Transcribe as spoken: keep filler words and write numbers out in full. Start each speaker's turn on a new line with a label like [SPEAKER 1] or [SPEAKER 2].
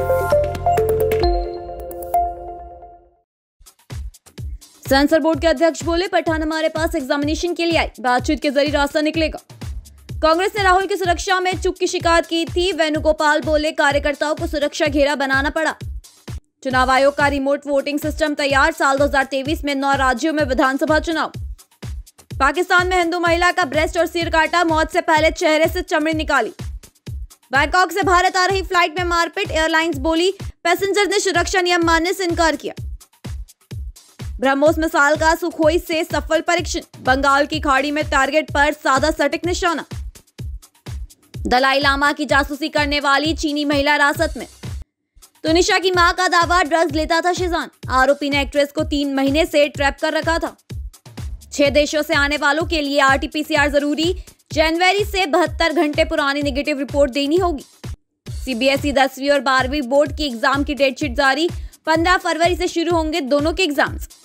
[SPEAKER 1] Sensor board के अध्यक्ष बोले, पठान हमारे पास एग्जामिनेशन के लिए आई, बातचीत के जरिए रास्ता निकलेगा। कांग्रेस ने राहुल की सुरक्षा में चूक की शिकायत की थी। वेणुगोपाल बोले, कार्यकर्ताओं को सुरक्षा घेरा बनाना पड़ा। चुनाव आयोग का रिमोट वोटिंग सिस्टम तैयार, साल दो हज़ार तेईस में नौ राज्यों में विधानसभा चुनाव। पाकिस्तान में हिंदू महिला का ब्रेस्ट और सिर काटा, मौत से पहले चेहरे से चमड़ी निकाली। बैंकॉक से भारत आ रही फ्लाइट में मारपीट, एयरलाइंस बोली पैसेंजर ने सुरक्षा नियम मानने से इनकार किया। ब्रह्मोस मिसाइल का सुखोई से सफल परीक्षण, बंगाल की खाड़ी में टारगेट पर साधा सटीक निशाना। दलाई लामा की जासूसी करने वाली चीनी महिला हिरासत में। तुनिशा की मां का दावा, ड्रग्स लेता था शिजान, आरोपी ने एक्ट्रेस को तीन महीने से ट्रैप कर रखा था। छह देशों से आने वालों के लिए आरटीपीसीआर जरूरी, जनवरी से बहत्तर घंटे पुरानी नेगेटिव रिपोर्ट देनी होगी। सीबीएसई दसवीं और बारहवीं बोर्ड की एग्जाम की डेटशीट जारी, पंद्रह फरवरी से शुरू होंगे दोनों के एग्जाम्स।